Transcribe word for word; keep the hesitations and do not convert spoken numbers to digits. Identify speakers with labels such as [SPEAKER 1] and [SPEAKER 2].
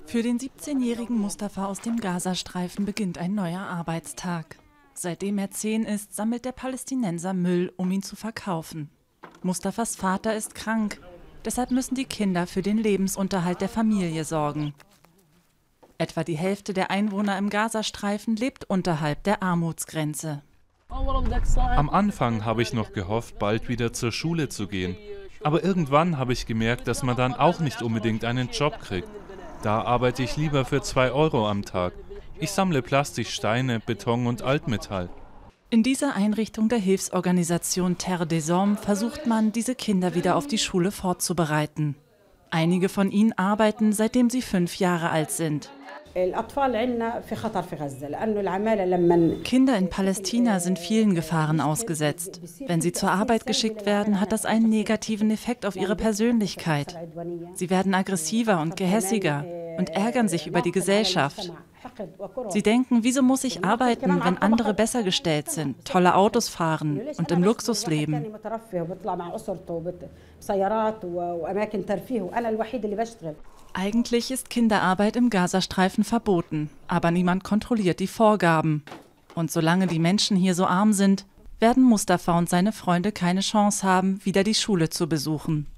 [SPEAKER 1] Für den siebzehnjährigen Mustafa aus dem Gazastreifen beginnt ein neuer Arbeitstag. Seitdem er zehn ist, sammelt der Palästinenser Müll, um ihn zu verkaufen. Mustafas Vater ist krank, deshalb müssen die Kinder für den Lebensunterhalt der Familie sorgen. Etwa die Hälfte der Einwohner im Gazastreifen lebt unterhalb der Armutsgrenze.
[SPEAKER 2] Am Anfang habe ich noch gehofft, bald wieder zur Schule zu gehen. Aber irgendwann habe ich gemerkt, dass man dann auch nicht unbedingt einen Job kriegt. Da arbeite ich lieber für zwei Euro am Tag. Ich sammle Plastiksteine, Beton und Altmetall.
[SPEAKER 1] In dieser Einrichtung der Hilfsorganisation Terre des Hommes versucht man, diese Kinder wieder auf die Schule vorzubereiten. Einige von ihnen arbeiten, seitdem sie fünf Jahre alt sind. Kinder in Palästina sind vielen Gefahren ausgesetzt. Wenn sie zur Arbeit geschickt werden, hat das einen negativen Effekt auf ihre Persönlichkeit. Sie werden aggressiver und gehässiger und ärgern sich über die Gesellschaft. Sie denken, wieso muss ich arbeiten, wenn andere besser gestellt sind, tolle Autos fahren und im Luxus leben? Eigentlich ist Kinderarbeit im Gazastreifen verboten, aber niemand kontrolliert die Vorgaben. Und solange die Menschen hier so arm sind, werden Mustafa und seine Freunde keine Chance haben, wieder die Schule zu besuchen.